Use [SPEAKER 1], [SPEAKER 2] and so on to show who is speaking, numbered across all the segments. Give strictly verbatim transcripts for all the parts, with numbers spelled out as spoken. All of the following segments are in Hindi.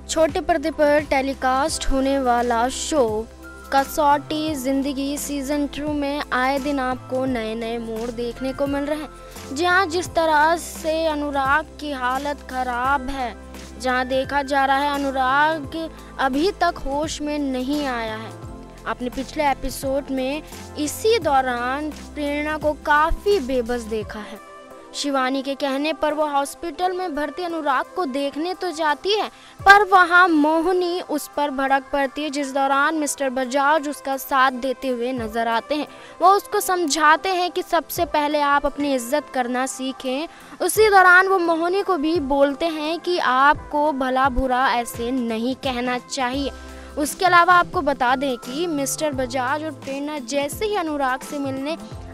[SPEAKER 1] छोटे पर्दे पर टेलीकास्ट होने वाला शो कसौटी ज़िंदगी सीज़न टू में आए दिन आपको नए नए मोड़ देखने को मिल रहे हैं। जहां जिस तरह से अनुराग की हालत खराब है, जहां देखा जा रहा है अनुराग अभी तक होश में नहीं आया है। आपने पिछले एपिसोड में इसी दौरान प्रेरणा को काफ़ी बेबस देखा है। शिवानी के कहने पर वो हॉस्पिटल में भर्ती अनुराग को देखने तो जाती है, पर वहाँ मोहिनी उस पर भड़क पड़ती है, जिस दौरान मिस्टर बजाज उसका साथ देते हुए नजर आते हैं। वो उसको समझाते हैं कि सबसे पहले आप अपनी इज्जत करना सीखें। उसी दौरान वो मोहिनी को भी बोलते हैं कि आपको भला बुरा ऐसे नहीं कहना चाहिए। उसके अलावा आपको बता दें कि मिस्टर बजाज और प्रेरणा जैसे ही अनुराग से मिलने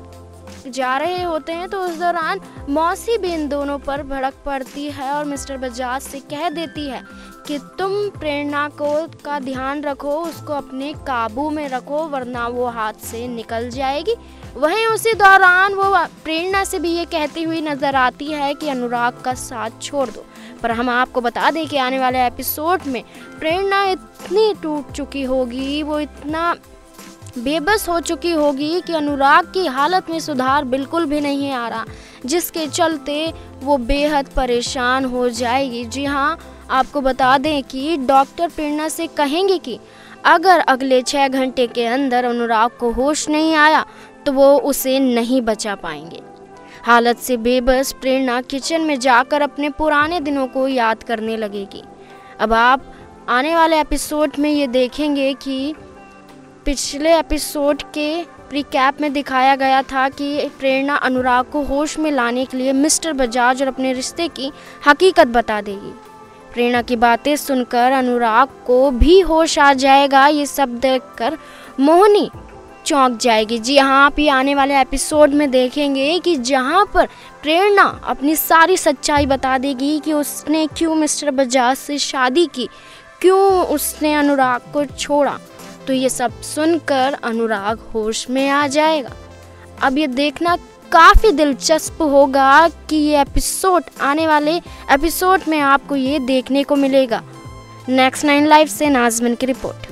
[SPEAKER 1] जा रहे होते हैं तो उस दौरान मौसी भी इन दोनों पर भड़क पड़ती है और मिस्टर बजाज से कह देती है कि तुम प्रेरणा को का ध्यान रखो, उसको अपने काबू में रखो, वरना वो हाथ से निकल जाएगी। वहीं उसी दौरान वो प्रेरणा से भी ये कहती हुई नज़र आती है कि अनुराग का साथ छोड़ दो। पर हम आपको बता दें कि आने वाले एपिसोड में प्रेरणा इतनी टूट चुकी होगी, वो इतना बेबस हो चुकी होगी कि अनुराग की हालत में सुधार बिल्कुल भी नहीं आ रहा, जिसके चलते वो बेहद परेशान हो जाएगी। जी हाँ, आपको बता दें कि डॉक्टर प्रेरणा से कहेंगे कि अगर अगले छः घंटे के अंदर अनुराग को होश नहीं आया तो वो उसे नहीं बचा पाएंगे। हालत से बेबस प्रेरणा किचन में जाकर अपने पुराने दिनों को याद करने लगेगी। अब आप आने वाले एपिसोड में ये देखेंगे कि पिछले एपिसोड के रिकैप में दिखाया गया था कि प्रेरणा अनुराग को होश में लाने के लिए मिस्टर बजाज और अपने रिश्ते की हकीकत बता देगी। प्रेरणा की बातें सुनकर अनुराग को भी होश आ जाएगा। ये सब देखकर मोहिनी चौंक जाएगी। जी हाँ, आप ये आने वाले एपिसोड में देखेंगे कि जहाँ पर प्रेरणा अपनी सारी सच्चाई बता देगी कि उसने क्यों मिस्टर बजाज से शादी की, क्यों उसने अनुराग को छोड़ा, तो ये सब सुनकर अनुराग होश में आ जाएगा। अब ये देखना काफ़ी दिलचस्प होगा कि ये एपिसोड आने वाले एपिसोड में आपको ये देखने को मिलेगा। नेक्स्ट नाइन लाइव से नाज़मिन की रिपोर्ट।